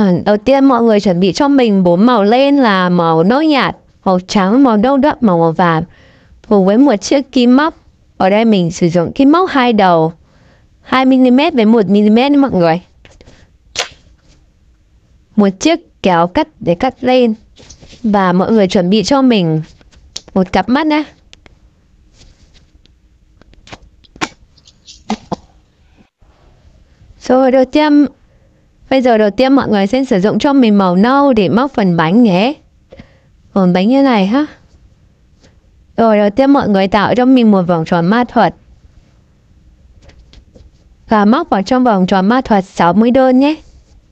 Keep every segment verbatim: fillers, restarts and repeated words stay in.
Đầu tiên mọi người chuẩn bị cho mình bốn màu len là màu nâu nhạt, màu trắng, màu nâu đậm, màu màu vàng, cùng với một chiếc kim móc. Ở đây mình sử dụng kim móc hai đầu hai mi li mét với một mi li mét mọi người. Một chiếc kéo cắt để cắt len. Và mọi người chuẩn bị cho mình một cặp mắt nhé. Rồi đầu tiên Bây giờ đầu tiên mọi người sẽ sử dụng cho mình màu nâu để móc phần bánh nhé. Phần bánh như này ha. Rồi đầu tiên mọi người tạo cho mình một vòng tròn ma thuật. Và móc vào trong vòng tròn ma thuật sáu mươi đơn nhé.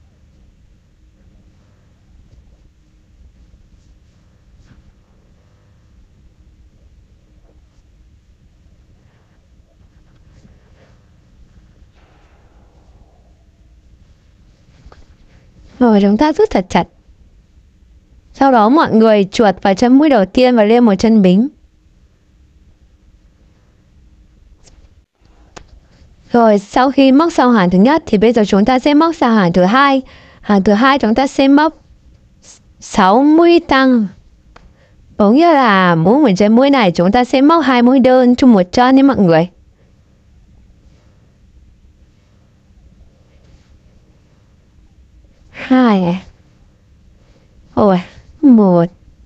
Rồi chúng ta rút thật chặt. Sau đó mọi người chuột vào chân mũi đầu tiên và lên một chân bính. Rồi sau khi móc xong hàng thứ nhất thì bây giờ chúng ta sẽ móc sang hàng thứ hai. Hàng thứ hai chúng ta sẽ móc sáu mũi tăng. Cũng như là mỗi một chân mũi này chúng ta sẽ móc hai mũi đơn chung một chân nhé mọi người. Hai này. Ôi, một.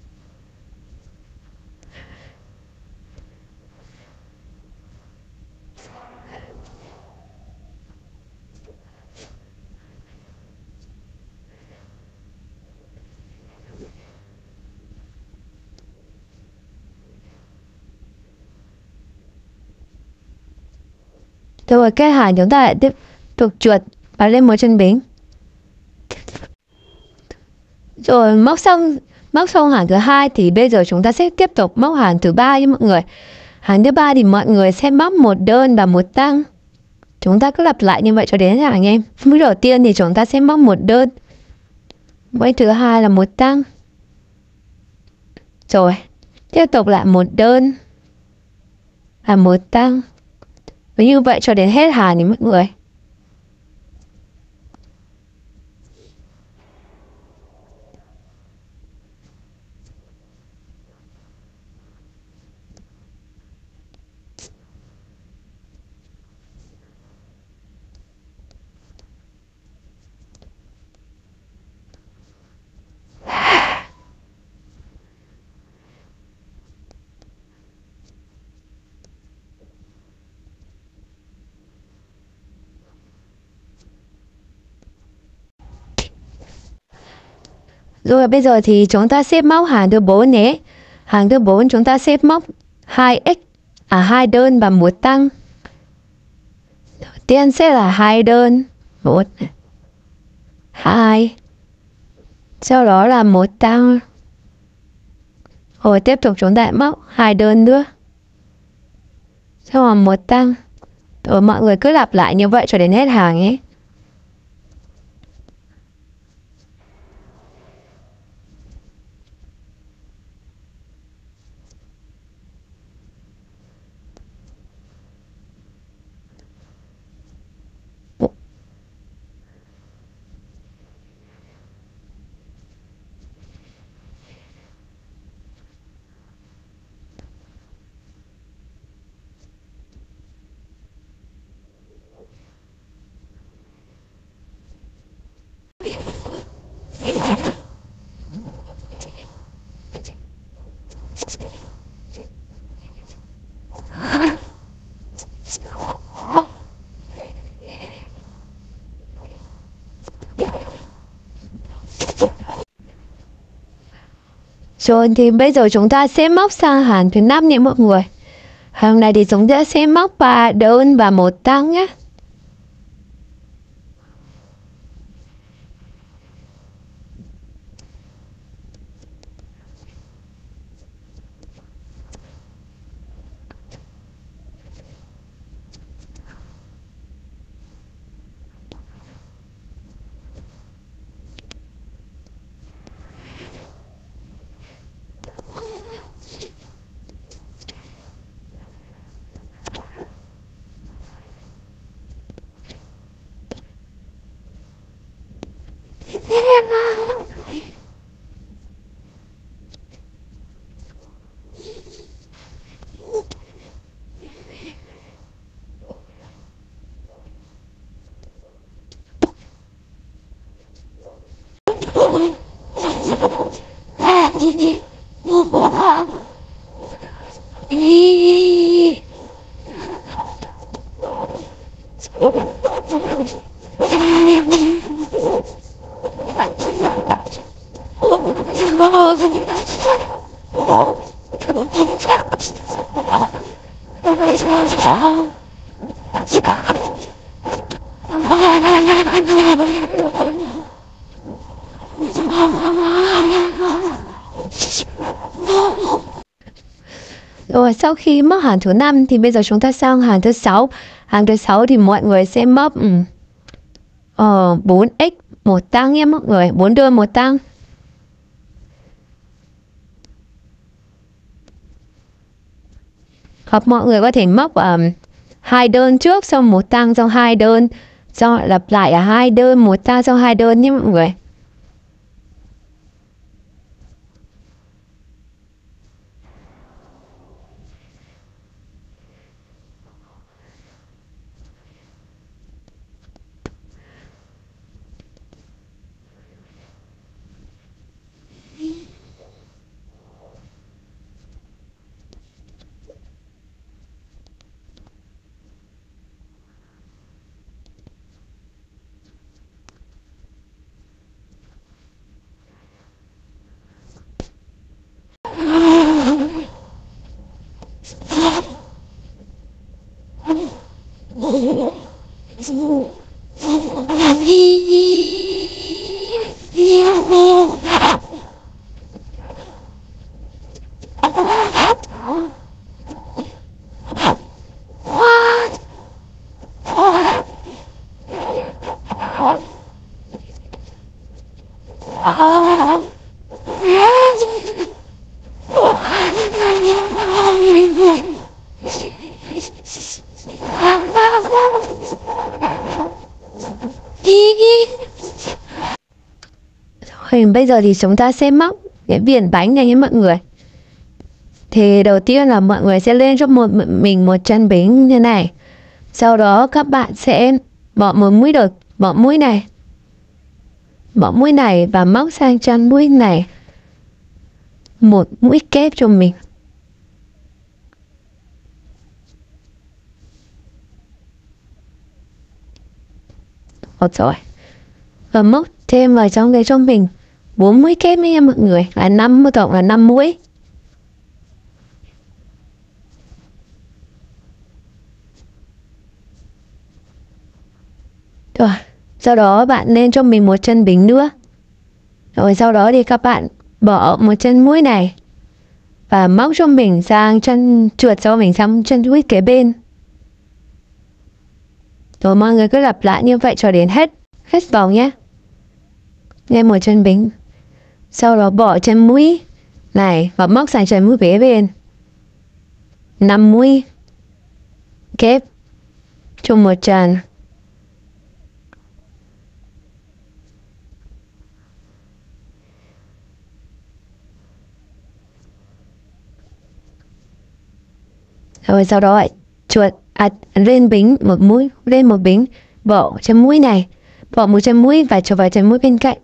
Rồi cái hàng chúng ta lại tiếp tục chuột và lên một chân bính. Rồi móc xong móc xong hàng thứ hai thì bây giờ chúng ta sẽ tiếp tục móc hàng thứ ba nha mọi người. Hàng thứ ba thì mọi người sẽ móc một đơn và một tăng. Chúng ta cứ lặp lại như vậy cho đến hàng anh em. Mũi đầu tiên thì chúng ta sẽ móc một đơn. Mũi thứ hai là một tăng. Rồi tiếp tục lại một đơn và một tăng. Và như vậy cho đến hết hàng thì mọi người. Rồi bây giờ thì chúng ta sẽ móc hàng thứ bốn nhé. Hàng thứ bốn chúng ta sẽ móc hai x à hai đơn và một tăng. Đầu tiên sẽ là hai đơn, một, hai. Sau đó là một tăng. Rồi tiếp tục chúng ta móc hai đơn nữa. Sau đó một tăng. Rồi mọi người cứ lặp lại như vậy cho đến hết hàng nhé. Rồi thì bây giờ chúng ta sẽ móc sang hàng thứ năm nhé mọi người. Hàng này thì chúng ta sẽ móc ba đơn và một tăng nhé. Rồi sau khi móc hàng thứ năm thì bây giờ chúng ta sang hàng thứ sáu. Hàng thứ sáu thì mọi người sẽ móc ừ, ờ, bốn x một tăng nhé mọi người, bốn đơn một tăng. Hoặc mọi người có thể móc um, hai đơn trước xong một tăng xong hai đơn, xong lặp lại ở hai đơn một tăng xong hai đơn nhé mọi người. Rồi bây giờ thì chúng ta sẽ móc cái viền bánh này nhé mọi người. Thì đầu tiên là mọi người sẽ lên cho một mình một chân bính như này. Sau đó các bạn sẽ bỏ một mũi đầu, bỏ mũi này, bỏ mũi này và móc sang chân mũi này một mũi kép cho mình. Được rồi. Và móc thêm vào trong cái cho mình bốn mũi kép nha mọi người, là năm, tổng là năm mũi. Rồi, sau đó bạn lên cho mình một chân bính nữa. Rồi sau đó thì các bạn bỏ một chân mũi này và móc cho mình sang chân, trượt cho mình sang chân mũi kế bên. Rồi mọi người cứ lặp lại như vậy cho đến hết hết vòng nhé. Lên một chân bính. Sau đó bỏ chân mũi này và móc sang chân mũi kế bên. năm mũi kép chung một chân. Rồi sau đó chuột à, lên bính một mũi, lên một bính, bỏ chân mũi này, bỏ một chân mũi và cho vào chân mũi bên cạnh.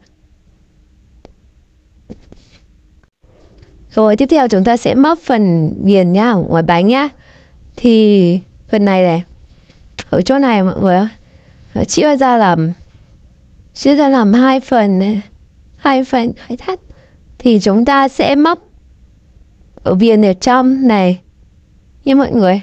Rồi tiếp theo chúng ta sẽ móc phần viền nhá, ngoài bánh nhá. Thì phần này này, ở chỗ này mọi người chia ra làm chia ra làm hai phần này, hai phần khai thắt. Thì chúng ta sẽ móc ở viền ở trong này nha mọi người.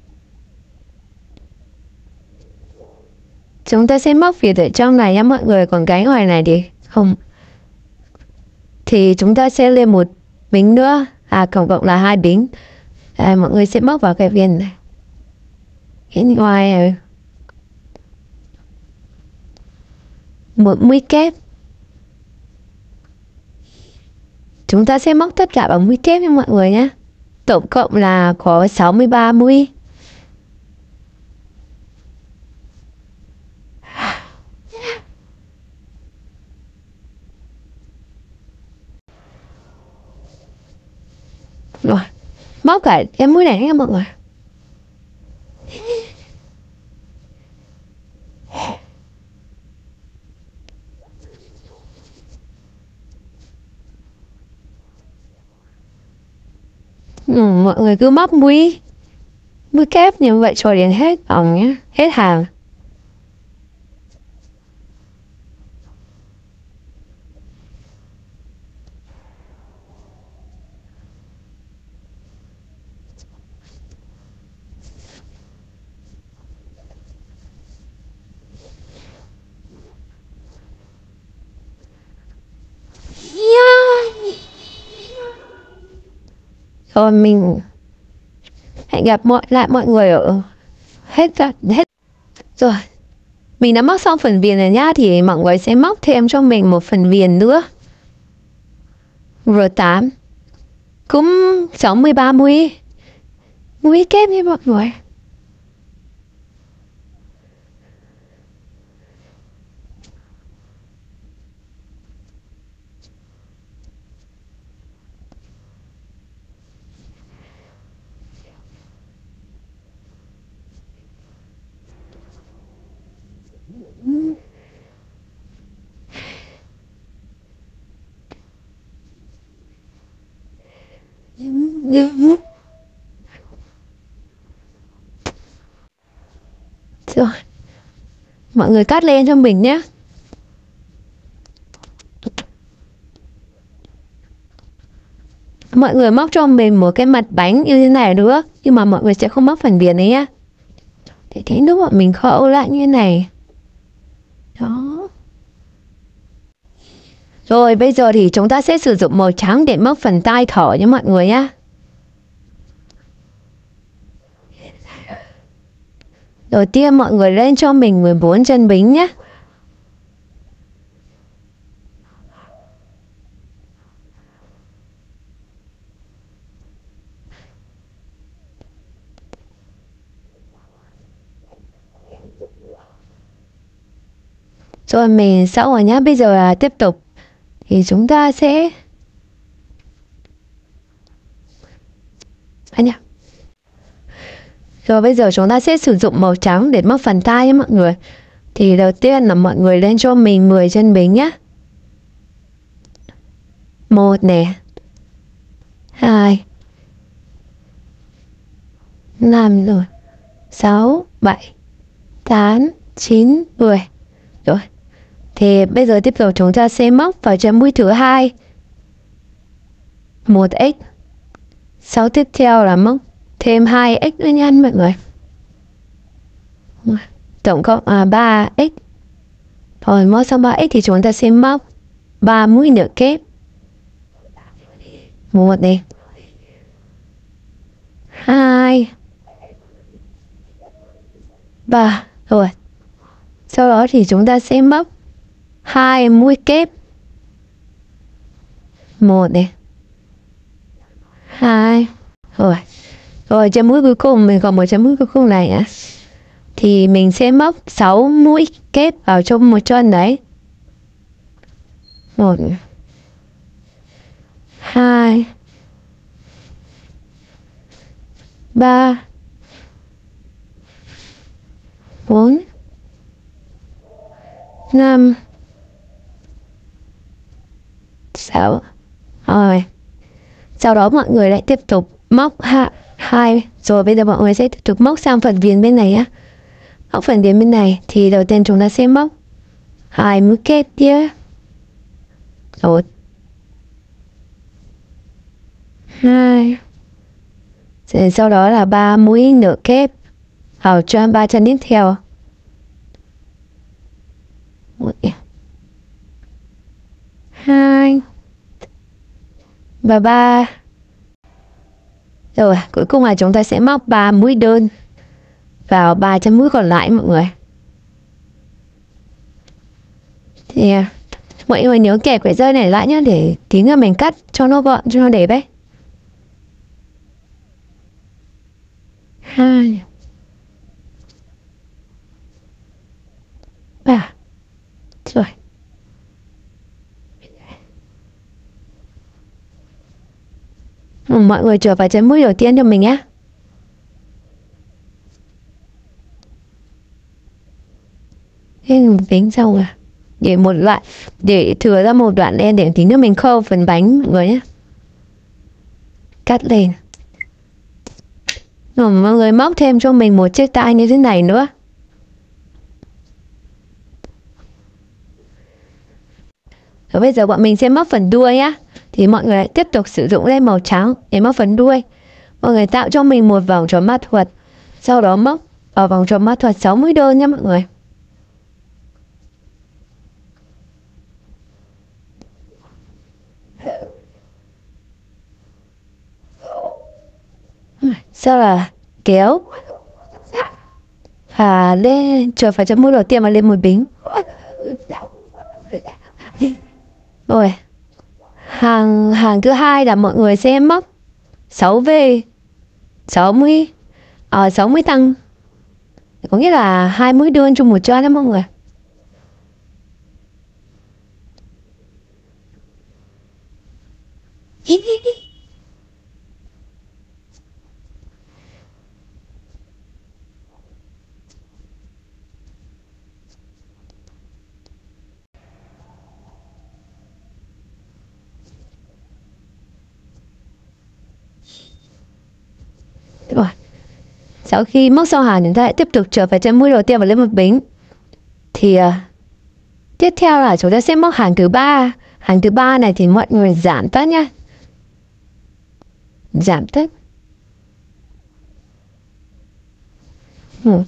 Chúng ta sẽ móc viền ở trong này nha mọi người, còn cái ngoài này thì không. Thì chúng ta sẽ lên một bính nữa, à tổng cộng là hai bính. À, mọi người sẽ móc vào cái viền này, cái ngoài này. Một mũi kép. Chúng ta sẽ móc tất cả bằng mũi kép nha mọi người nhé. Tổng cộng là có sáu mươi ba mũi. Rồi, móc cả cái mũi này nha mọi người. Ừ, mọi người cứ móc mũi mũi kép như vậy cho đến hết vòng nhé, hết hàng. Rồi mình hẹn gặp mọi lại mọi người ở hết ra hết rồi. Mình đã móc xong phần viền này nhá, thì mọi người sẽ móc thêm cho mình một phần viền nữa. rờ tám cũng sáu mươi ba mũi mũi kép như mọi người. Rồi, mọi người cắt lên cho mình nhé. Mọi người móc cho mình một cái mặt bánh như thế này nữa, nhưng mà mọi người sẽ không móc phần viền đấy nhá. Để thế lúc bọn mình khâu lại như thế này. Đó. Rồi bây giờ thì chúng ta sẽ sử dụng màu trắng để móc phần tai thỏ cho mọi người nhá. Đầu tiên mọi người lên cho mình mười bốn chân bính nhé. Rồi mình xong rồi nhá. Bây giờ là tiếp tục thì chúng ta sẽ anh nhá. Rồi bây giờ chúng ta sẽ sử dụng màu trắng để móc phần tai nhé mọi người. Thì đầu tiên là mọi người lên cho mình mười chân bính nhé. Một nè, hai, năm rồi, sáu, bảy, tám, chín, mười. Rồi. Thì bây giờ tiếp tục chúng ta sẽ móc vào chân mũi thứ hai. Một x. Sau tiếp theo là móc thêm hai x nữa nha mọi người. Tổng cộng là ba x. Rồi móc xong ba x thì chúng ta sẽ móc ba mũi nửa kép. Một này, hai, ba. Rồi. Sau đó thì chúng ta sẽ móc hai mũi kép. Một này, hai. Rồi. Rồi chân mũi cuối cùng mình còn một chân mũi cuối cùng này á. Thì mình sẽ móc sáu mũi kép vào trong một chân đấy. Một, hai, ba, bốn, năm, sáu. Rồi. Sau đó mọi người lại tiếp tục móc hạ hai. Rồi bây giờ mọi người sẽ tiếp tục móc sang phần viền bên này á. Móc phần viền bên này thì đầu tiên chúng ta sẽ móc hai mũi kép kia. Một, hai. Rồi sau đó là ba mũi nửa kép vào cho ba chân tiếp theo. Một, hai và ba. Rồi cuối cùng là chúng ta sẽ móc ba mũi đơn vào ba chân mũi còn lại mọi người. Thì mọi người nhớ kẹp cái dây này lại nhá, để tí nữa mình cắt cho nó gọn, cho nó đẹp ấy. Hai, ba. Rồi. Ừ, mọi người trở vào chân mũi đầu tiên cho mình nhé. Thế mình tính xong rồi. Để một đoạn, để thừa ra một đoạn đen để tí nữa mình khâu phần bánh mọi người nhé. Cắt lên. Rồi mọi người móc thêm cho mình một chiếc tai như thế này nữa. Rồi bây giờ bọn mình sẽ móc phần đuôi nhá. Thì mọi người lại tiếp tục sử dụng len màu trắng để móc phần đuôi. Mọi người tạo cho mình một vòng tròn ma thuật. Sau đó móc vào vòng tròn ma thuật sáu mũi đơn nhé mọi người. Sau là kéo và lên chờ phải chấm mũi đầu tiên và lên một bính. Rồi hàng hàng thứ hai là mọi người sẽ móc sáu V sáu mũi à, sáu mũi tăng, có nghĩa là hai mũi đơn chung một chân đó mọi người. Rồi sau khi móc xong hàng chúng ta lại tiếp tục trở về chân mũi đầu tiên và lên một bính. Thì uh, tiếp theo là chúng ta sẽ móc hàng thứ ba. Hàng thứ ba này thì mọi người giảm tất nhá, giảm tất. Ừ.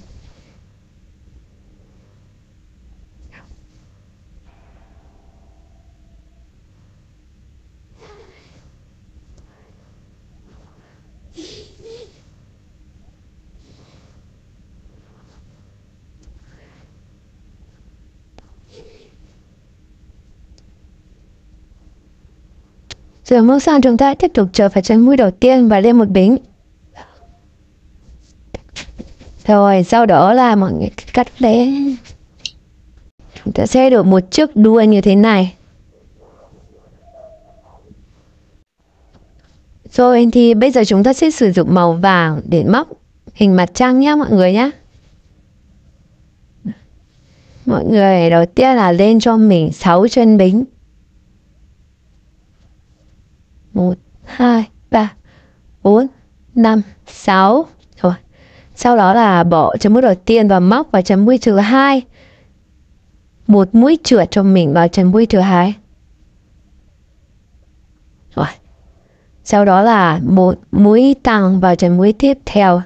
Rồi móc xong chúng ta tiếp tục trở về chân mũi đầu tiên và lên một bính. Rồi sau đó là mọi người cắt lé. Chúng ta sẽ được một chiếc đuôi như thế này. Rồi thì bây giờ chúng ta sẽ sử dụng màu vàng để móc hình mặt trăng nhé mọi người nhé. Mọi người đầu tiên là lên cho mình sáu chân bính. một, hai, ba, bốn, năm, sáu. Rồi. Sau đó là bỏ chấm mũi đầu tiên và móc vào chấm mũi thứ hai. Một mũi trượt cho mình vào chấm mũi thứ hai. Rồi. Sau đó là một mũi tăng vào chấm mũi tiếp theo.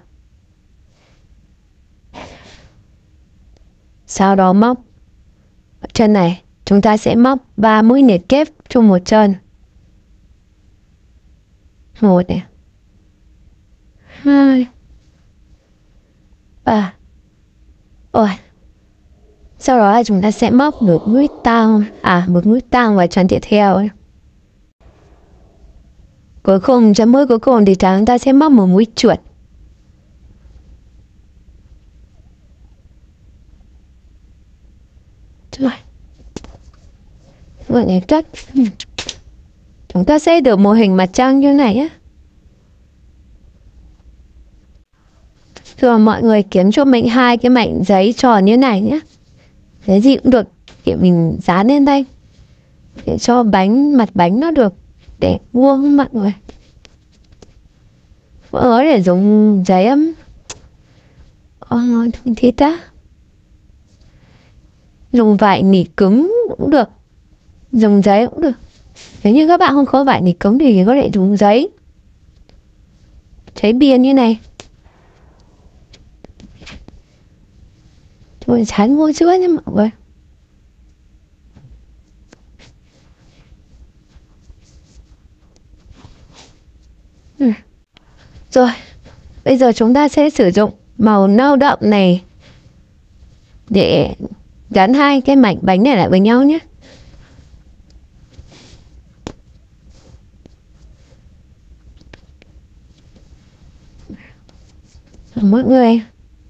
Sau đó móc chân này, chúng ta sẽ móc ba mũi nệt kép trong một chân. Một này, hai, ba. Ôi. Sau đó là chúng ta sẽ móc một mũi tăng, à một mũi tăng vào chân tiếp theo. Cuối cùng chấm mũi cuối cùng thì chúng ta sẽ móc một mũi chuột. Rồi. Vậy này cắt. Chúng ta sẽ được một hình mặt trăng như này á. Rồi mọi người kiếm cho mình hai cái mảnh giấy tròn như này nhé. Cái gì cũng được, để mình dán lên đây để cho bánh, mặt bánh nó được đẹp vuông mọi người. Mọi người để dùng giấy ấm. Ờ, thế ta. Dùng vải nỉ cứng cũng được, dùng giấy cũng được. Nếu như các bạn không có vải nỉ cứng thì có thể dùng giấy, giấy biên như này. Rồi chán mua chữa nha mọi người. Ừ. Rồi, bây giờ chúng ta sẽ sử dụng màu nâu đậm này để gắn hai cái mảnh bánh này lại với nhau nhé. Mọi người,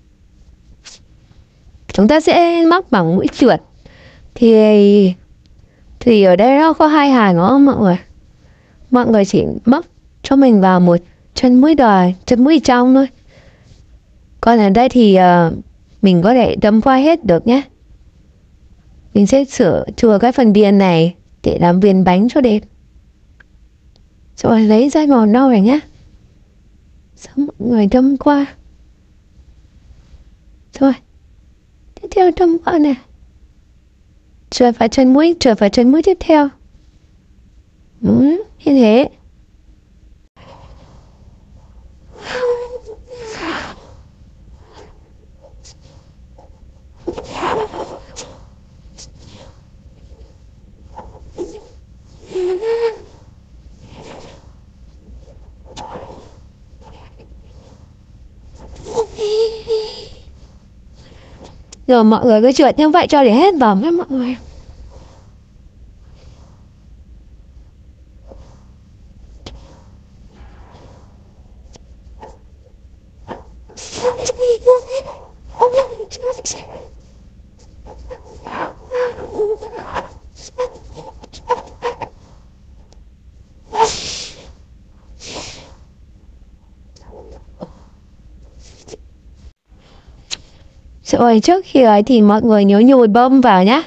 chúng ta sẽ móc bằng mũi trượt. Thì thì ở đây nó có hai hàng đúng không mọi người? Mọi người chỉ móc cho mình vào một chân mũi đòi, chân mũi trong thôi. Còn ở đây thì uh, mình có thể đâm qua hết được nhé. Mình sẽ sửa chừa cái phần viền này để làm viền bánh cho đẹp. Rồi lấy dây màu nâu này nhé. Sao mọi người đâm qua? Thôi, tiếp theo đâm qua nè. Trượt vào chân mũi, trượt vào chân mũi tiếp theo. Đúng, như thế. Rồi mọi người cứ trượt như vậy cho để hết vòng nhé mọi người. Rồi trước khi ấy thì mọi người nhớ nhồi bông vào nhá.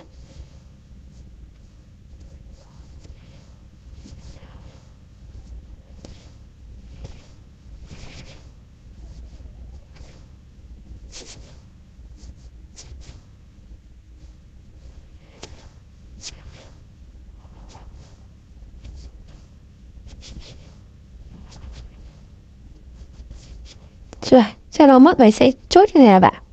Rồi, sau đó mọi người sẽ chốt như này là bạn.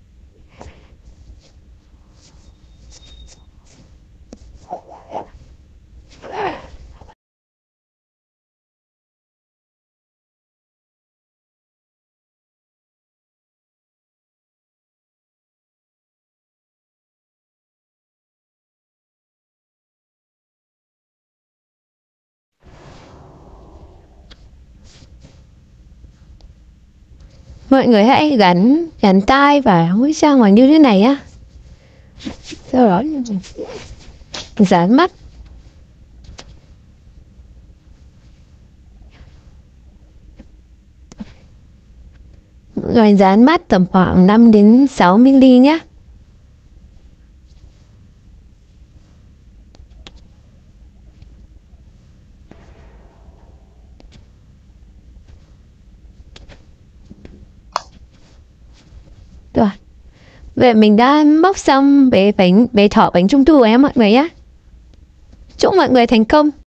Mọi người hãy gắn gắn tai và mũi sang bằng như thế này á. Sau đó dán mắt. Rồi dán mắt tầm khoảng năm đến sáu mi-li-mét nhé. Rồi. Vậy mình đã móc xong bé bánh bé thỏ bánh trung thu rồi em mọi người nhé. Chúc mọi người thành công.